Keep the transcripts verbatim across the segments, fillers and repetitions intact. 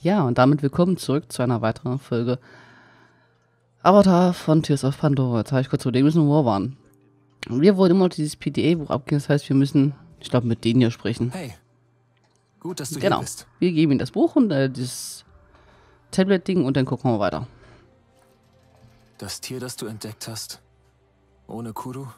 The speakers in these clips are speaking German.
Ja, und damit willkommen zurück zu einer weiteren Folge Avatar Frontiers of Pandora. Jetzt habe ich kurz überlegt, müssen, wo wir waren. Wir wollen immer dieses P D A-Buch abgeben, das heißt, wir müssen, ich glaube, mit denen hier sprechen. Hey, gut, dass du genau. hier bist. Wir geben ihnen das Buch und äh, dieses Tablet-Ding und dann gucken wir weiter. Das Tier, das du entdeckt hast, ohne Kuru?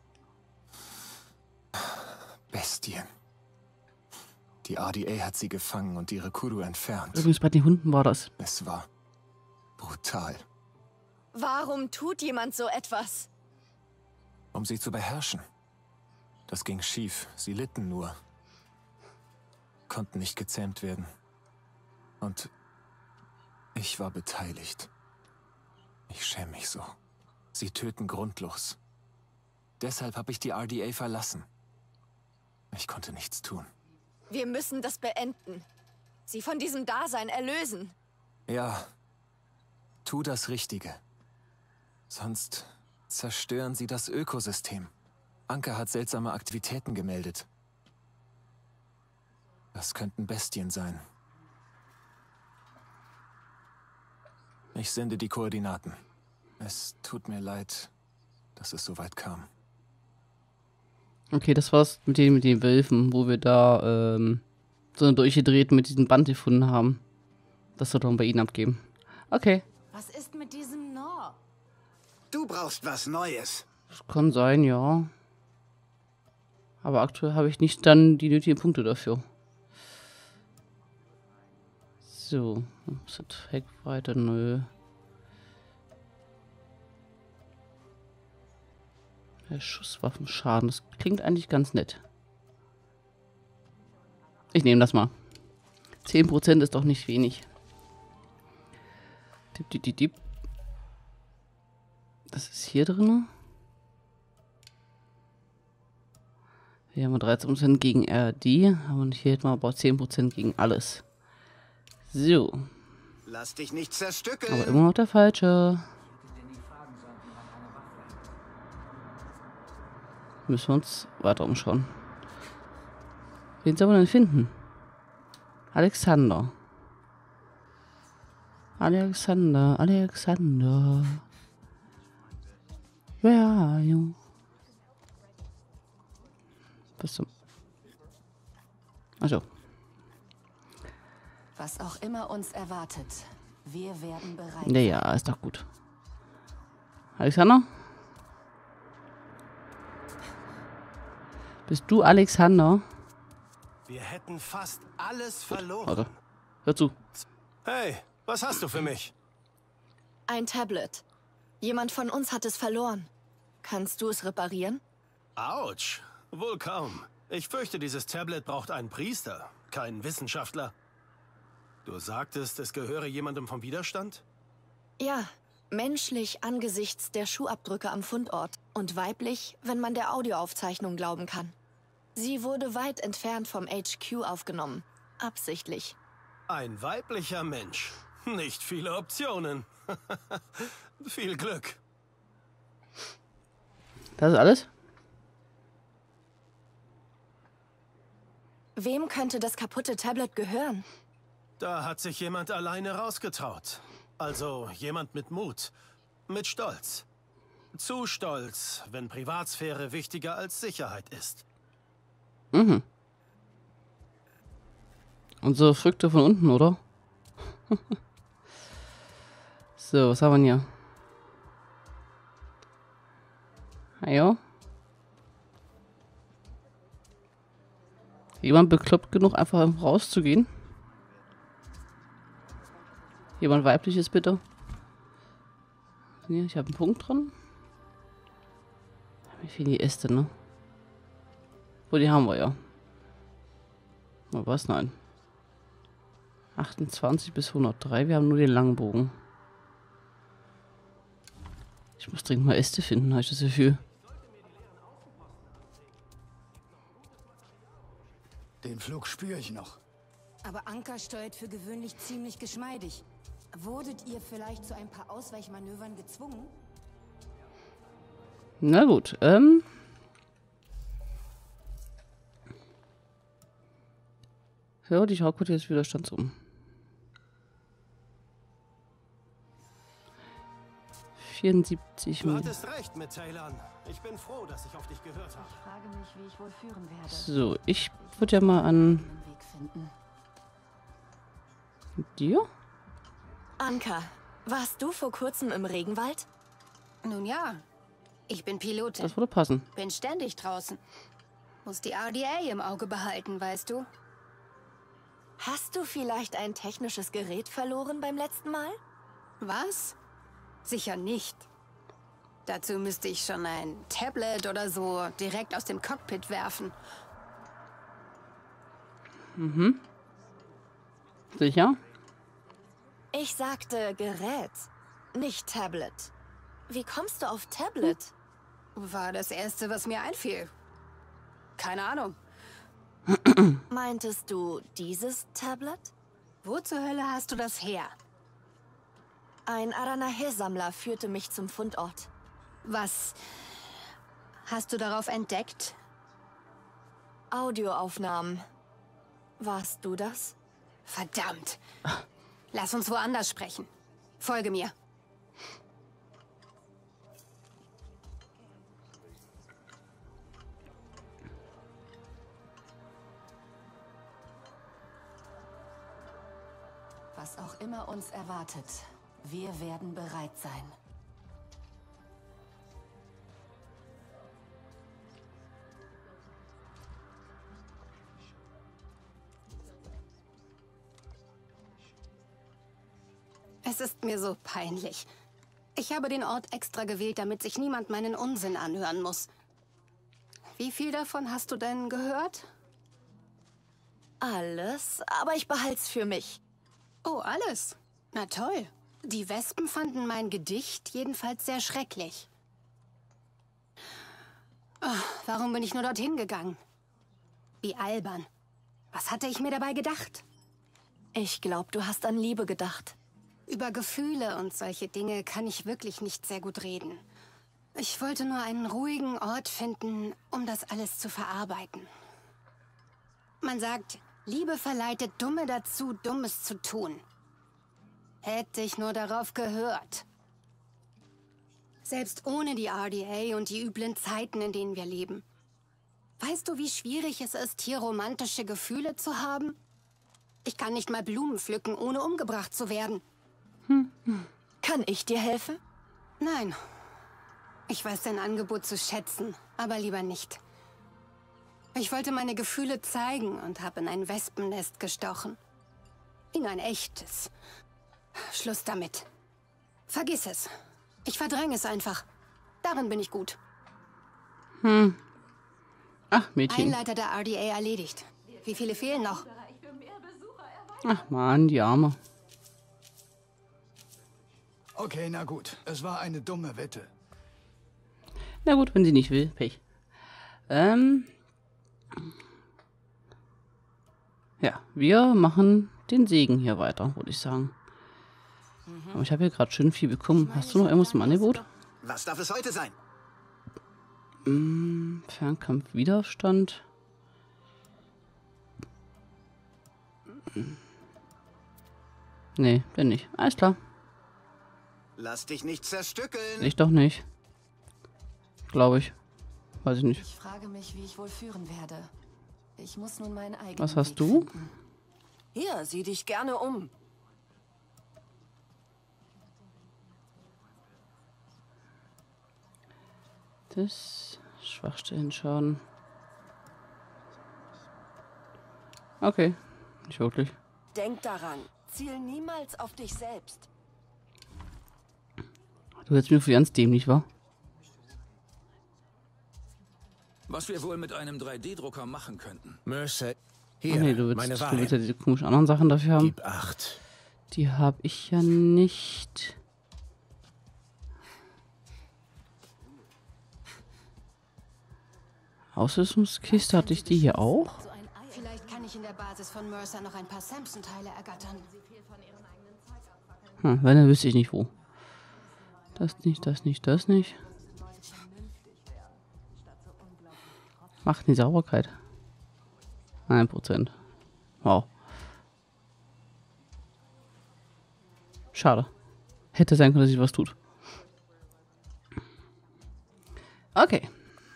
Bestien. Die R D A hat sie gefangen und ihre Kuru entfernt. Übrigens bei den Hunden war das. Es war brutal. Warum tut jemand so etwas? Um sie zu beherrschen. Das ging schief. Sie litten nur. Konnten nicht gezähmt werden. Und ich war beteiligt. Ich schäme mich so. Sie töten grundlos. Deshalb habe ich die R D A verlassen. Ich konnte nichts tun. Wir müssen das beenden. Sie von diesem Dasein erlösen. Ja, tu das Richtige. Sonst zerstören sie das Ökosystem. Anka hat seltsame Aktivitäten gemeldet. Das könnten Bestien sein. Ich sende die Koordinaten. Es tut mir leid, dass es so weit kam. Okay, das war's mit den, mit den Wölfen, wo wir da ähm, so eine durchgedreht mit diesem Band gefunden haben. Das soll dann bei ihnen abgeben. Okay. Was ist mit diesem Nor? Du brauchst was Neues. Das kann sein, ja. Aber aktuell habe ich nicht dann die nötigen Punkte dafür. So. Heck weiter, nö. Der Schusswaffenschaden, das klingt eigentlich ganz nett. Ich nehme das mal. zehn Prozent ist doch nicht wenig. Dip, dip, dip, dip. Das ist hier drin. Hier haben wir dreizehn Prozent gegen R D. Und hier hätten wir aber zehn Prozent gegen alles. So. Lass dich nicht zerstückeln. Aber immer noch der falsche. Müssen wir uns weiter umschauen. Wen sollen wir denn finden? Alexander. Alexander, Alexander. Where are you? Was zum... Also. Was auch immer uns erwartet, wir werden bereit. Naja, ist doch gut. Alexander? Bist du Alexander? Wir hätten fast alles verloren. Warte. Hör zu. Hey, was hast du für mich? Ein Tablet. Jemand von uns hat es verloren. Kannst du es reparieren? Autsch, wohl kaum. Ich fürchte, dieses Tablet braucht einen Priester, keinen Wissenschaftler. Du sagtest, es gehöre jemandem vom Widerstand? Ja, menschlich angesichts der Schuhabdrücke am Fundort und weiblich, wenn man der Audioaufzeichnung glauben kann. Sie wurde weit entfernt vom H Q aufgenommen. Absichtlich. Ein weiblicher Mensch. Nicht viele Optionen. Viel Glück. Das ist alles? Wem könnte das kaputte Tablet gehören? Da hat sich jemand alleine rausgetraut. Also jemand mit Mut. Mit Stolz. Zu stolz, wenn Privatsphäre wichtiger als Sicherheit ist. Mhm. Unsere Früchte von unten, oder? So, was haben wir hier? Ja. Jemand bekloppt genug, einfach rauszugehen? Jemand weibliches, bitte? Hier, ich habe einen Punkt dran. Wie viel die Äste, ne? Wo, die haben wir ja. Aber was? Nein. achtundzwanzig bis hundertdrei. Wir haben nur den langen Bogen. Ich muss dringend mal Äste finden, habe ich das Gefühl. Den Flug spüre ich noch. Aber Anka steuert für gewöhnlich ziemlich geschmeidig. Wurdet ihr vielleicht zu ein paar Ausweichmanövern gezwungen? Na gut, ähm... Hör dich Haupt jetzt Widerstands um. vierundsiebzig Du Minuten. hattest recht mit Taylor. Ich bin froh, dass ich auf dich gehört habe. Ich frage mich, wie ich wohl führen werde. So, ich würde ja mal an Einen Weg finden. dir. Anka, warst du vor kurzem im Regenwald? Nun ja, ich bin Pilotin. Das würde passen. Bin ständig draußen. Muss die R D A im Auge behalten, weißt du? Hast du vielleicht ein technisches Gerät verloren beim letzten Mal? Was? Sicher nicht. Dazu müsste ich schon ein Tablet oder so direkt aus dem Cockpit werfen. Mhm. Sicher? Ich sagte Gerät, nicht Tablet. Wie kommst du auf Tablet? War das Erste, was mir einfiel. Keine Ahnung. Meintest du dieses Tablet? Wo zur Hölle hast du das her? Ein Aranahe-Sammler führte mich zum Fundort. Was hast du darauf entdeckt? Audioaufnahmen. Warst du das? Verdammt. Lass uns woanders sprechen. Folge mir. Was auch immer uns erwartet, wir werden bereit sein. Es ist mir so peinlich. Ich habe den Ort extra gewählt, damit sich niemand meinen Unsinn anhören muss. Wie viel davon hast du denn gehört? Alles, aber ich behalt's für mich. Oh, alles. Na toll. Die Wespen fanden mein Gedicht jedenfalls sehr schrecklich. Oh, warum bin ich nur dorthin gegangen? Wie albern. Was hatte ich mir dabei gedacht? Ich glaube, du hast an Liebe gedacht. Über Gefühle und solche Dinge kann ich wirklich nicht sehr gut reden. Ich wollte nur einen ruhigen Ort finden, um das alles zu verarbeiten. Man sagt, Liebe verleitet Dumme dazu, Dummes zu tun. Hätte ich nur darauf gehört. Selbst ohne die R D A und die üblen Zeiten, in denen wir leben. Weißt du, wie schwierig es ist, hier romantische Gefühle zu haben? Ich kann nicht mal Blumen pflücken, ohne umgebracht zu werden. Hm. Kann ich dir helfen? Nein. Ich weiß dein Angebot zu schätzen, aber lieber nicht. Ich wollte meine Gefühle zeigen und habe in ein Wespennest gestochen. In ein echtes. Schluss damit. Vergiss es. Ich verdränge es einfach. Darin bin ich gut. Hm. Ach, Mädchen. Einleiter der R D A erledigt. Wie viele fehlen noch? Ach man, die Arme. Okay, na gut. Es war eine dumme Wette. Na gut, wenn sie nicht will. Pech. Ähm. Ja, wir machen den Segen hier weiter, würde ich sagen. Aber ich habe hier gerade schön viel bekommen. Hast du noch irgendwas im Angebot? Was darf es heute sein? Mm, Fernkampfwiderstand. Nee, denn nicht. Alles klar. Lass dich nicht zerstückeln. Ich doch nicht. Glaube ich. Weiß ich nicht. Ich frage mich, wie ich wohl führen werde. Ich muss nun meinen eigenen Was hast Weg du? finden. Hier, sieh dich gerne um. Das Schwachstellen-Schaden. Okay, nicht wirklich. Denk daran, ziel niemals auf dich selbst. Du hättest mir für ganz dämlich, war? Was wir wohl mit einem drei D Drucker machen könnten. Mercer, Ach hier, nee, du willst, meine du Wahrheit. willst ja diese komischen anderen Sachen dafür haben. Gib acht. Die habe ich ja nicht. Ausrüstungskiste, hatte ich die hier auch? Vielleicht kann ich in der Basis von Mercer noch ein paar Samson-Teile ergattern. Hm, wenn, dann wüsste ich nicht wo. Das nicht, das nicht, das nicht. Macht die Sauberkeit. ein Prozent. Wow. Schade. Hätte sein können, dass sich was tut. Okay.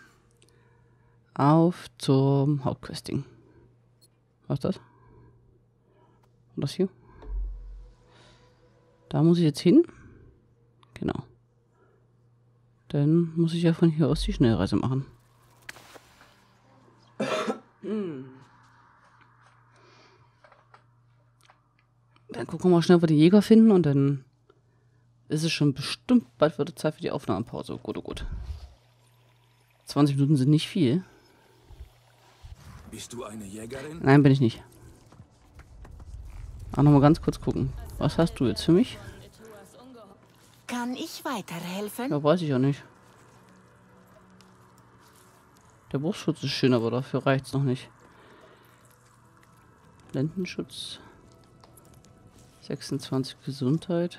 Auf zum Hauptquesting. Was ist das? Und das hier? Da muss ich jetzt hin. Genau. Dann muss ich ja von hier aus die Schnellreise machen. Dann gucken wir mal schnell, ob wir die Jäger finden und dann ist es schon bestimmt bald wieder Zeit für die Aufnahmepause. Gut, oh gut. zwanzig Minuten sind nicht viel. Bist du eine Jägerin? Nein, bin ich nicht. Auch noch mal ganz kurz gucken. Was hast du jetzt für mich? Kann ich weiterhelfen? Ja, weiß ich auch nicht. Der Brustschutz ist schön, aber dafür reicht es noch nicht. Lendenschutz. sechsundzwanzig Gesundheit.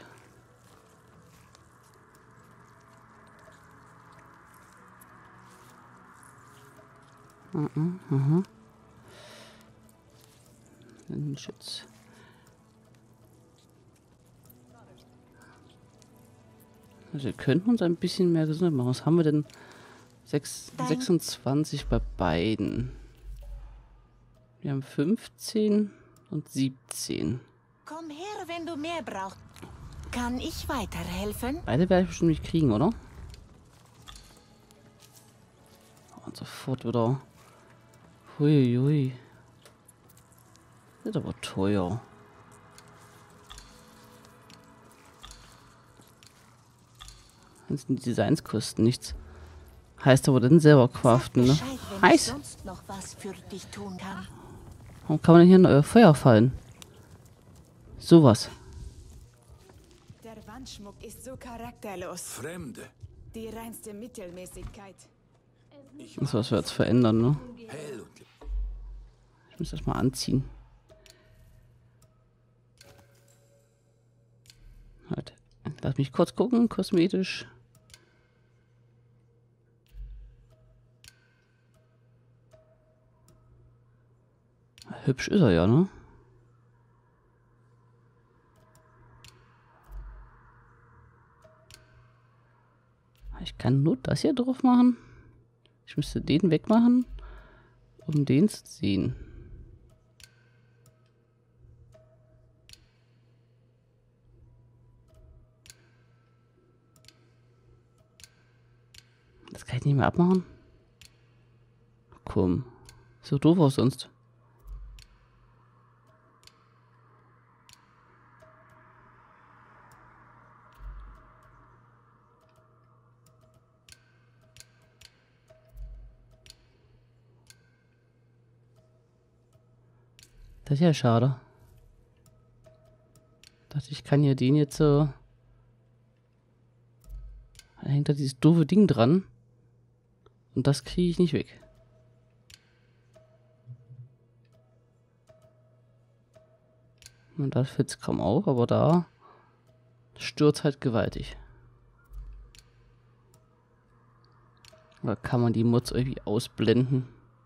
Aha, aha. Lendenschutz. Also wir könnten uns ein bisschen mehr Gesundheit machen. Was haben wir denn? sechs, sechsundzwanzig bei beiden. Wir haben fünfzehn und siebzehn. Komm her, wenn du mehr brauchst. Kann ich weiterhelfen? Beide werde ich bestimmt nicht kriegen, oder? Und sofort wieder. Huiui. Das ist aber teuer. Jetzt sind die Designs kosten nichts. Heißt aber dann selber craften, ne? Bescheid, wenn ich Heiß! sonst noch was für dich tun kann. Warum kann man denn hier in euer Feuer fallen? Sowas. Der Wandschmuck ist so charakterlos. Fremde. Die reinste Mittelmäßigkeit. Das ist, was wir jetzt verändern, ne? Hell und Ich muss das mal anziehen. Halt. Lass mich kurz gucken, kosmetisch. Hübsch ist er ja, ne? Ich kann nur das hier drauf machen. Ich müsste den wegmachen, um den zu sehen. Das kann ich nicht mehr abmachen. Komm. So doof aus sonst. Das ist ja schade. Ich dachte, ich kann ja den jetzt so. Da hängt da dieses doofe Ding dran. Und das kriege ich nicht weg. Und das fällt kaum auf, aber da stürzt halt gewaltig. Oder kann man die Mods irgendwie ausblenden?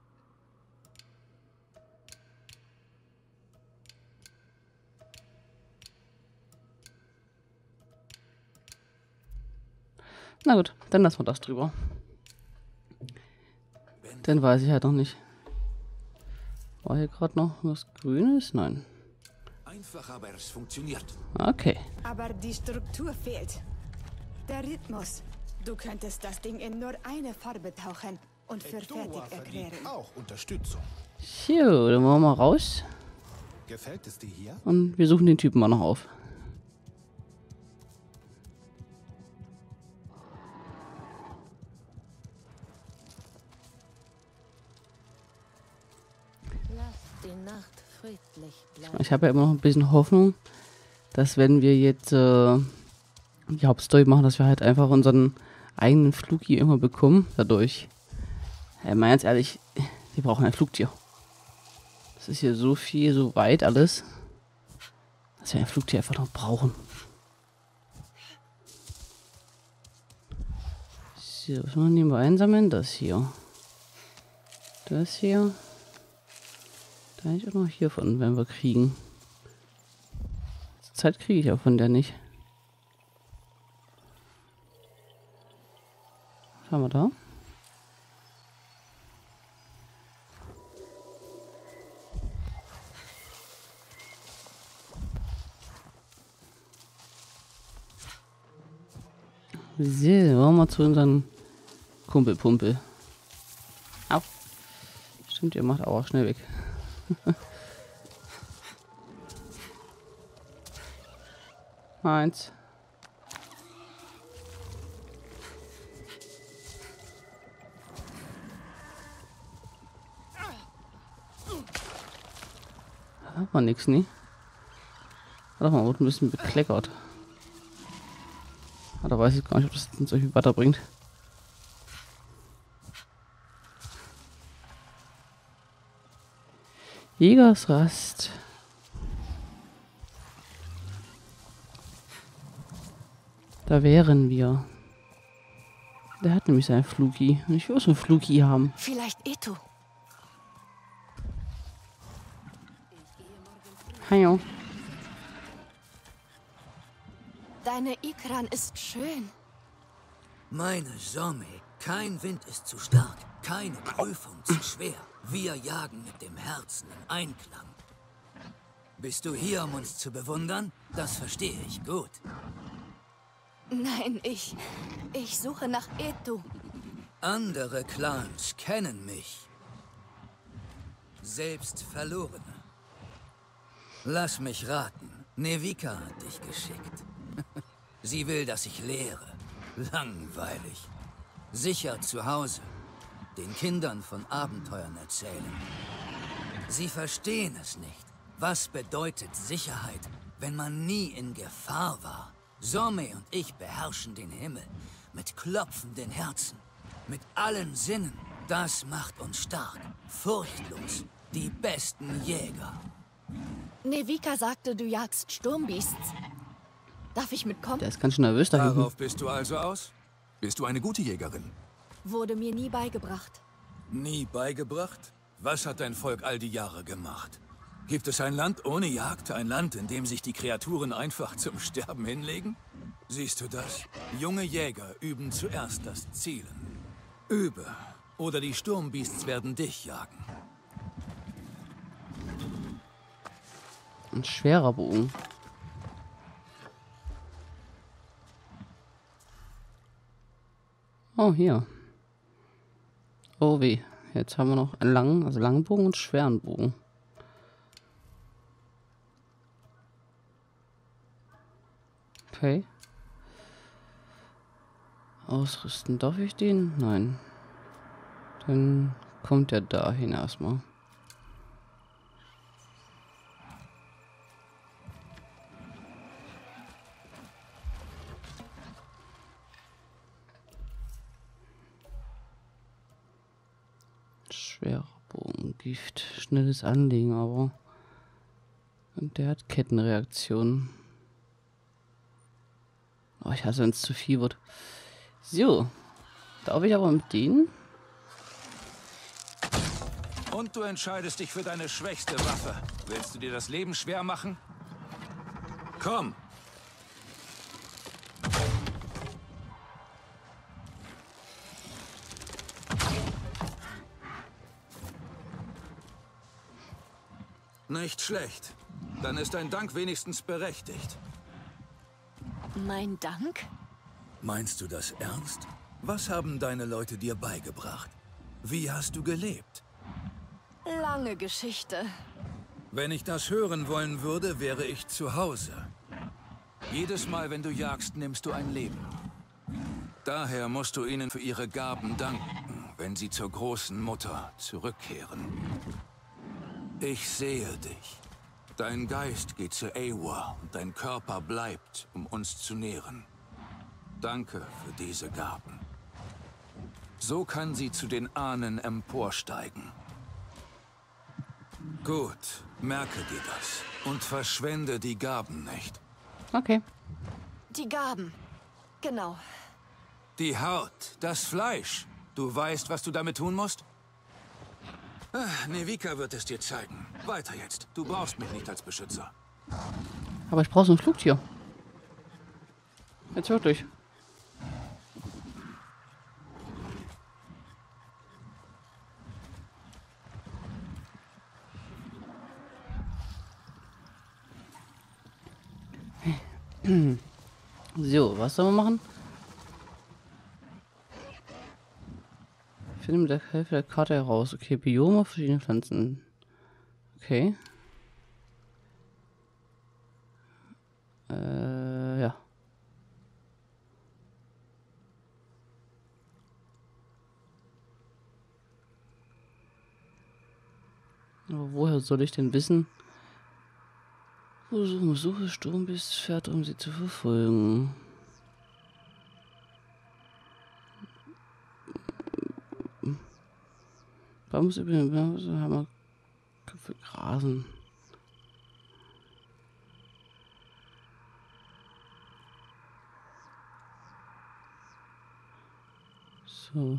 Na gut, dann lassen wir das drüber. Dann weiß ich halt noch nicht. War hier gerade noch was Grünes? Nein. einfach, aber es funktioniert. Okay. Aber die Struktur fehlt. Der Rhythmus. Du könntest das Ding in nur eine Farbe tauchen und für fertig erklären. Auch Unterstützung. So, dann wollen wir mal raus. Gefällt es dir hier? Und wir suchen den Typen mal noch auf. Ich habe ja immer noch ein bisschen Hoffnung, dass wenn wir jetzt äh, die Hauptstory machen, dass wir halt einfach unseren eigenen Flug hier immer bekommen dadurch. Ja, mal ganz ehrlich, wir brauchen ein Flugtier. Das ist hier so viel, so weit alles, dass wir ein Flugtier einfach noch brauchen. So, was machen wir nebenbei einsammeln? Das hier. Das hier. Da hätte ich auch noch hiervon, wenn wir kriegen. Zeit kriege ich auch von der nicht. Was haben wir da? So, wollen wir mal zu unseren Kumpel-Pumpel. Au. Stimmt, ihr macht auch schnell weg. Eins. Hat man nix, nie. Warte mal, wurde ein bisschen bekleckert. Ah, da weiß ich gar nicht, ob das uns irgendwie weiterbringt. Jägersrast. Da wären wir. Der hat nämlich seinen Flugi. Ich will so einen Flugi haben. Vielleicht Eto. Hallo. Deine Ikran ist schön. Meine Somme, kein Wind ist zu stark, keine Prüfung zu schwer. Wir jagen mit dem Herzen im Einklang. Bist du hier, um uns zu bewundern? Das verstehe ich gut. Nein, ich... Ich suche nach Eto. Andere Clans kennen mich. Selbst Verlorene. Lass mich raten. Nevika hat dich geschickt. Sie will, dass ich lehre. Langweilig. Sicher zu Hause. Den Kindern von Abenteuern erzählen. Sie verstehen es nicht. Was bedeutet Sicherheit, wenn man nie in Gefahr war? Somme und ich beherrschen den Himmel. Mit klopfenden Herzen. Mit allen Sinnen. Das macht uns stark. Furchtlos. Die besten Jäger. Nevika sagte, du jagst Sturmbeasts. Darf ich mitkommen? Der ist ganz schön nervös da hinten. Darauf bist du also aus? Bist du eine gute Jägerin? Wurde mir nie beigebracht. Nie beigebracht? Was hat dein Volk all die Jahre gemacht? Gibt es ein Land ohne Jagd? Ein Land, in dem sich die Kreaturen einfach zum Sterben hinlegen? Siehst du das? Junge Jäger üben zuerst das Zielen. Übe, oder die Sturmbeasts werden dich jagen. Ein schwerer Bogen. Oh, hier. Oh weh. Jetzt haben wir noch einen langen, also langen Bogen und schweren Bogen. Okay. Ausrüsten. Darf ich den? Nein. Dann kommt er dahin erstmal. Schwerer Bogen, Gift, schnelles Anlegen, aber und der hat Kettenreaktionen. Oh, ich hasse, wenn es zu viel wird. So, darf ich aber mit denen? Und du entscheidest dich für deine schwächste Waffe. Willst du dir das Leben schwer machen? Komm! Nicht schlecht. Dann ist dein Dank wenigstens berechtigt. Mein Dank? Meinst du das ernst? Was haben deine Leute dir beigebracht? Wie hast du gelebt? Lange Geschichte. Wenn ich das hören wollen würde, wäre ich zu Hause. Jedes Mal, wenn du jagst, nimmst du ein Leben. Daher musst du ihnen für ihre Gaben danken, wenn sie zur großen Mutter zurückkehren. Ich sehe dich. Dein Geist geht zu Eywa und dein Körper bleibt, um uns zu nähren. Danke für diese Gaben. So kann sie zu den Ahnen emporsteigen. Gut, merke dir das und verschwende die Gaben nicht. Okay. Die Gaben. Genau. Die Haut, das Fleisch. Du weißt, was du damit tun musst? Ah, Nevika wird es dir zeigen. Weiter jetzt. Du brauchst mich nicht als Beschützer. Aber ich brauche so ein Flugtier. Jetzt wirklich. So, was sollen wir machen? Finde mit der Hilfe der Karte heraus. Okay, Biome, verschiedene Pflanzen. Okay. Äh, ja. Aber woher soll ich denn wissen, wo du suche Sturmbiest fährt, um sie zu verfolgen? Bambus über den Bambus haben wir Köpfe grasen. So.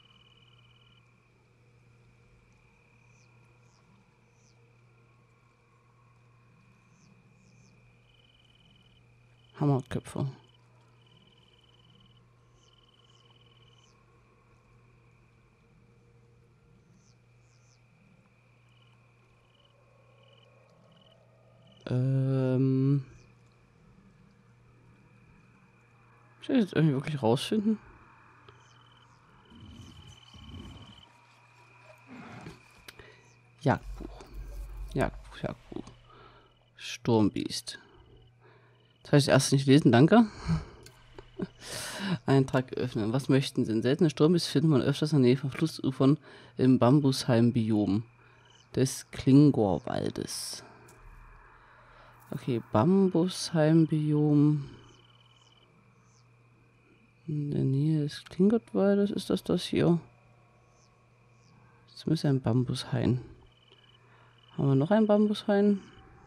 Hammerköpfe. Ähm. Soll ich jetzt irgendwie wirklich rausfinden? Jagdbuch. Jagdbuch, Jagdbuch. Sturmbiest. Das heißt erst nicht lesen, danke. Eintrag öffnen. Was möchten Sie? Seltene Sturmbiest findet man öfters in der Nähe von Flussufern im Bambusheim-Biom des Klingorwaldes. Okay, Bambusheim-Biom. In der Nähe des Klingorwaldes ist das das hier. Das müsste ein Bambushain. Haben wir noch einen Bambushain?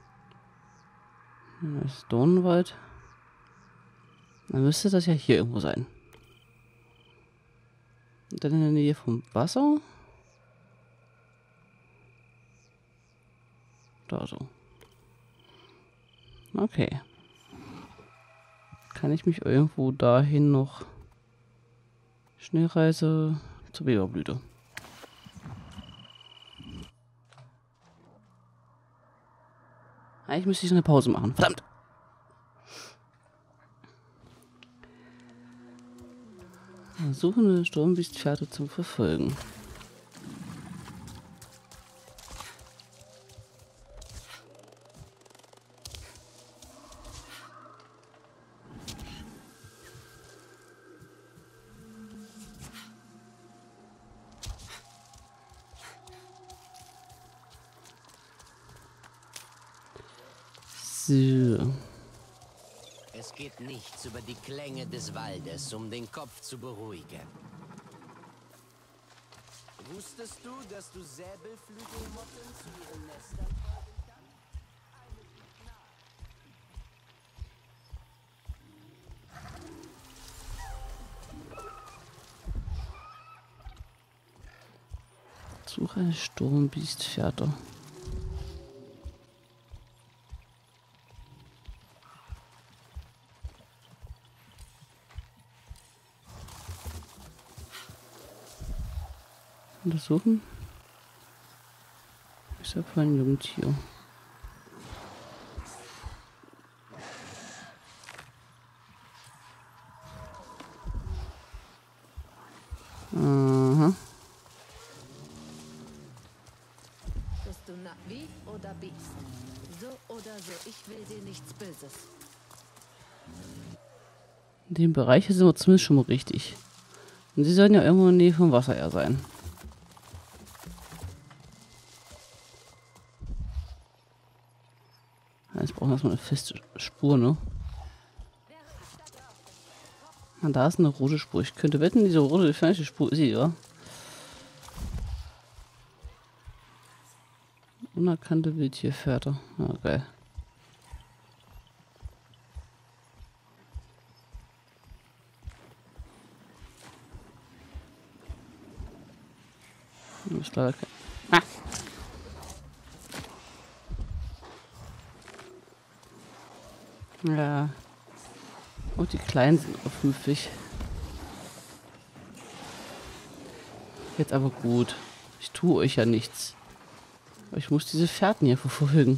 Das ist Dornenwald. Dann müsste das ja hier irgendwo sein. Und dann in der Nähe vom Wasser. Da so. Okay. Kann ich mich irgendwo dahin noch... Schnellreise zur Weberblüte. Eigentlich müsste ich eine Pause machen. Verdammt! Suchen eine Sturmbiestpferde zum Verfolgen. So. Es geht nichts über die Klänge des Waldes, um den Kopf zu beruhigen. Wusstest du, dass du Säbelflügelmotten zu ihren Nestern folgen kannst? Suche eine Sturmbiestpferde. Untersuchen. Ich habe ein Jungtier. Aha. Bist du Navi oder Biest? So oder so, ich will dir nichts Böses. In dem Bereich sind wir zumindest schon mal richtig. Und sie sollten ja irgendwo in der Nähe vom Wasser eher sein. Jetzt brauchen wir erstmal eine feste Spur, ne? Und da ist eine rote Spur. Ich könnte wetten, diese rote gefährliche Spur ist sie, oder? Unerkannte Wildtierpferde. Ah, geil. Das ist leider kein... Ah! Ja. Und die Kleinen sind auch fünfzig. Jetzt aber gut. Ich tue euch ja nichts. Aber ich muss diese Fährten hier verfolgen.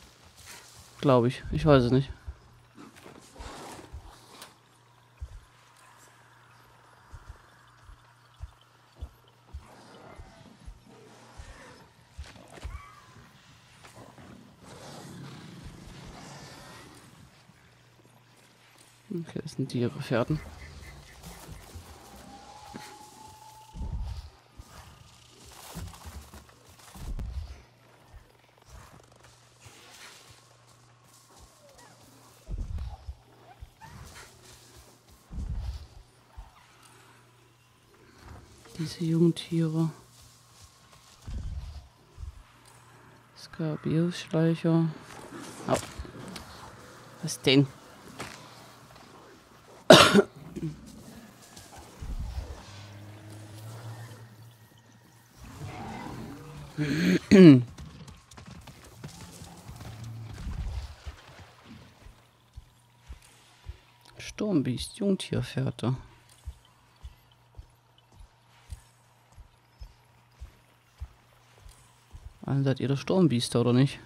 Glaube ich. Ich weiß es nicht. Okay, das sind die ihre Pferden. Diese Jungtiere. Skarabäusschleicher. Oh. Was denn? Sturmbiest, Jungtierfährte. Dann seid ihr der Sturmbiester, oder nicht?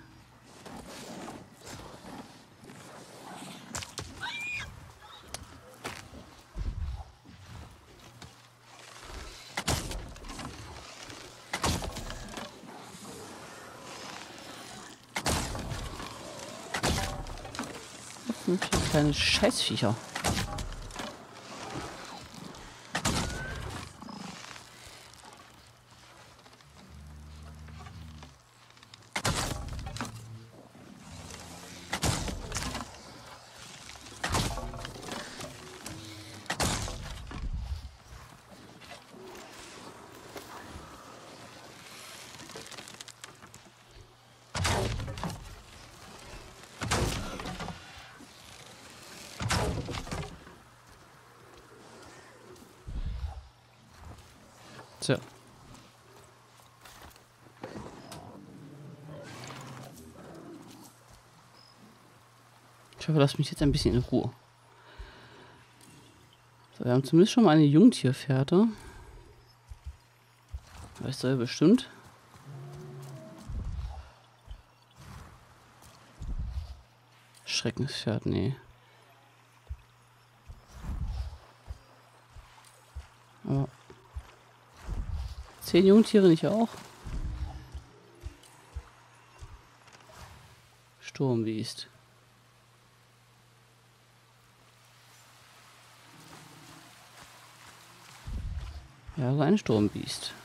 Kleine Scheißviecher. So. Ich hoffe, lasst mich jetzt ein bisschen in Ruhe. So, wir haben zumindest schon mal eine Jungtierfährte. Weißt du ja bestimmt. Schreckenspferd, nee. Aber zehn Jungtiere nicht auch? Sturmbiest. Ja, so ein Sturmbiest.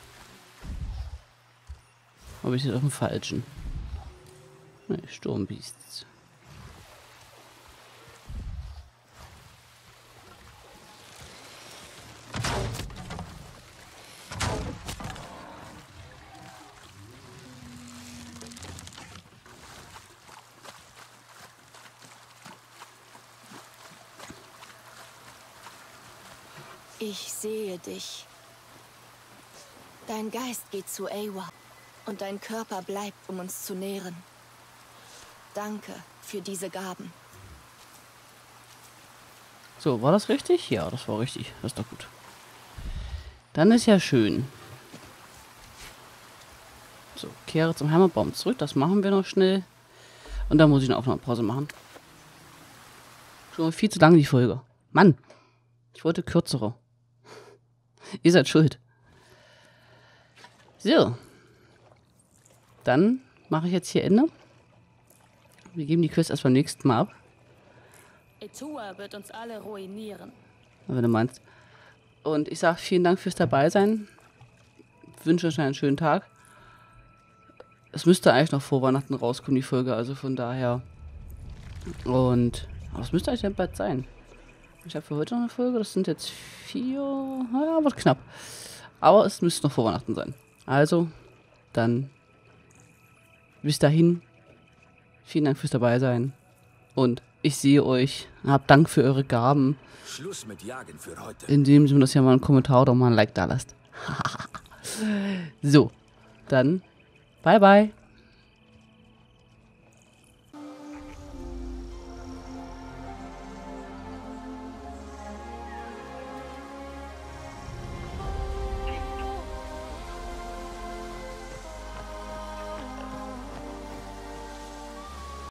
Aber ich jetzt auf dem falschen. Nee, Sturmbiest. Ich sehe dich. Dein Geist geht zu Eywa und dein Körper bleibt, um uns zu nähren. Danke für diese Gaben. So, war das richtig? Ja, das war richtig. Das ist doch gut. Dann ist ja schön. So, kehre zum Hammerbaum zurück. Das machen wir noch schnell. Und dann muss ich eine Aufnahmepause machen. Schon viel zu lange die Folge. Mann, ich wollte kürzere. Ihr seid schuld. So. Dann mache ich jetzt hier Ende. Wir geben die Quest erst beim nächsten Mal ab. Etua wird uns alle ruinieren. Wenn du meinst. Und ich sage vielen Dank fürs Dabeisein. Wünsche euch einen schönen Tag. Es müsste eigentlich noch vor Weihnachten rauskommen, die Folge. Also von daher. Und. Aber es müsste eigentlich dann bald sein. Ich habe für heute noch eine Folge. Das sind jetzt vier. Ja, wird knapp. Aber es müsste noch vor Weihnachten sein. Also, dann. Bis dahin. Vielen Dank fürs Dabeisein. Und ich sehe euch. Habt Dank für eure Gaben. Schluss mit Jagen für heute. Indem ihr das ja mal einen Kommentar oder mal ein Like da lasst. So. Dann. Bye, bye.